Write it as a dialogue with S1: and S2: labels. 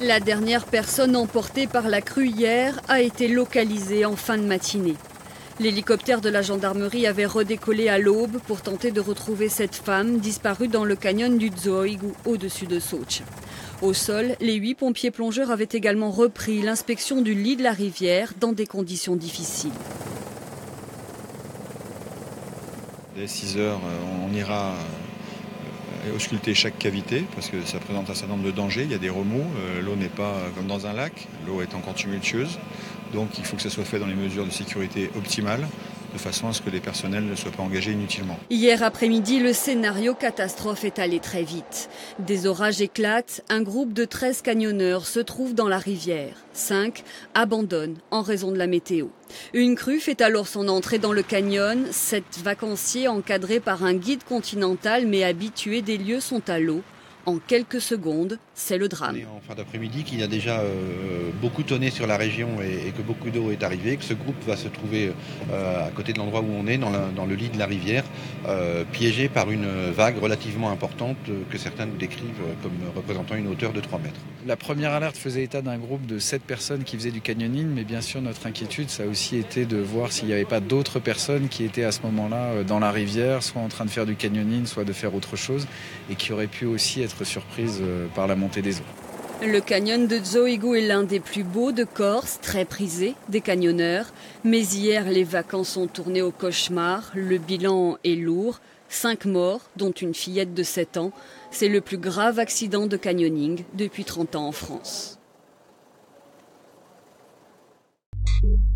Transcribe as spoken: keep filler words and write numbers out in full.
S1: La dernière personne emportée par la crue hier a été localisée en fin de matinée. L'hélicoptère de la gendarmerie avait redécollé à l'aube pour tenter de retrouver cette femme disparue dans le canyon du Dzoigu au-dessus de Sochi. Au sol, les huit pompiers plongeurs avaient également repris l'inspection du lit de la rivière dans des conditions difficiles.
S2: Dès six heures, on ira ausculter chaque cavité parce que ça présente un certain nombre de dangers. Il y a des remous, l'eau n'est pas comme dans un lac, l'eau est encore tumultueuse. Donc il faut que ça soit fait dans les mesures de sécurité optimales, de façon à ce que les personnels ne soient pas engagés inutilement.
S1: Hier après-midi, le scénario catastrophe est allé très vite. Des orages éclatent, un groupe de treize camionneurs se trouve dans la rivière. Cinq abandonnent en raison de la météo. Une crue fait alors son entrée dans le canyon. Sept vacanciers encadrés par un guide continental mais habitués des lieux sont à l'eau. En quelques secondes, c'est le drame.
S3: On est en fin d'après-midi, qu'il y a déjà euh, beaucoup tonné sur la région et, et que beaucoup d'eau est arrivée, que ce groupe va se trouver euh, à côté de l'endroit où on est, dans, la, dans le lit de la rivière, euh, piégé par une vague relativement importante euh, que certains nous décrivent comme représentant une hauteur de trois mètres.
S4: La première alerte faisait état d'un groupe de sept personnes qui faisaient du canyoning, mais bien sûr notre inquiétude, ça a aussi été de voir s'il n'y avait pas d'autres personnes qui étaient à ce moment-là dans la rivière, soit en train de faire du canyoning, soit de faire autre chose, et qui auraient pu aussi être surprise par la montée des eaux.
S1: Le canyon de Dzoigu est l'un des plus beaux de Corse, très prisé des camionneurs. Mais hier, les vacances ont tourné au cauchemar. Le bilan est lourd. Cinq morts, dont une fillette de sept ans. C'est le plus grave accident de canyoning depuis trente ans en France.